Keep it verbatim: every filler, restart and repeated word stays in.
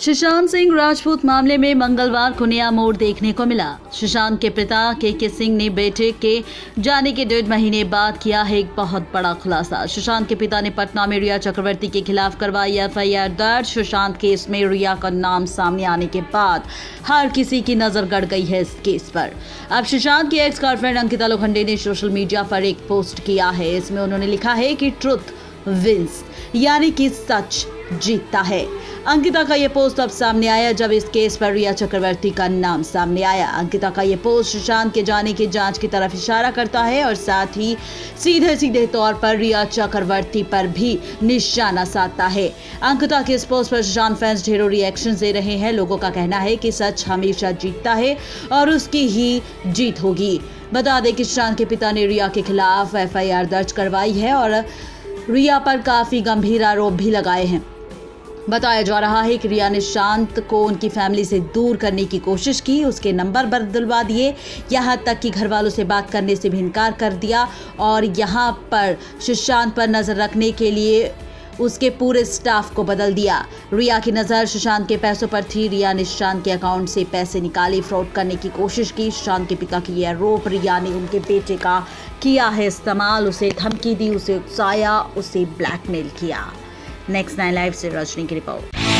सुशांत सिंह राजपूत मामले में मंगलवार को नया मोड़ देखने को मिला। सुशांत के पिता के के सिंह ने बेटे के जाने के डेढ़ महीने बाद किया है एक बहुत बड़ा खुलासा। सुशांत के पिता ने पटना में रिया चक्रवर्ती के खिलाफ करवाई एफ आई आर दर्ज। सुशांत केस में रिया का नाम सामने आने के बाद हर किसी की नजर गड़ गई है इस केस पर। अब सुशांत की एक्स गर्लफ्रेंड अंकिता लोखंडे ने सोशल मीडिया पर एक पोस्ट किया है। इसमें उन्होंने लिखा है कि ट्रुथ विंस, यानी कि सच जीतता है। अंकिता का ये पोस्ट अब सामने आया जब इस केस पर रिया चक्रवर्ती का नाम सामने आया। अंकिता का ये पोस्ट सुशांत के जाने की जांच की तरफ इशारा करता है और साथ ही सीधे सीधे तौर पर रिया चक्रवर्ती पर भी निशाना साधता है। अंकिता के इस पोस्ट पर सुशांत फैंस ढेरों रिएक्शन दे रहे हैं। लोगों का कहना है कि सच हमेशा जीतता है और उसकी ही जीत होगी। बता दें कि सुशांत के पिता ने रिया के खिलाफ एफ आई आर दर्ज करवाई है और रिया पर काफी गंभीर आरोप भी लगाए हैं। बताया जा रहा है कि रिया ने सुशांत को उनकी फैमिली से दूर करने की कोशिश की, उसके नंबर बदलवा दिए, यहाँ तक कि घर वालों से बात करने से भी इनकार कर दिया और यहाँ पर सुशांत पर नजर रखने के लिए उसके पूरे स्टाफ को बदल दिया। रिया की नज़र सुशांत के पैसों पर थी। रिया ने सुशांत के अकाउंट से पैसे निकाले, फ्रॉड करने की कोशिश की। सुशांत के पिता की यह आरोप, रिया ने उनके बेटे का किया है इस्तेमाल, उसे धमकी दी, उसे उकसाया, उसे ब्लैकमेल किया। नेक्स्ट नाइन लाइव से रजनी की रिपोर्ट।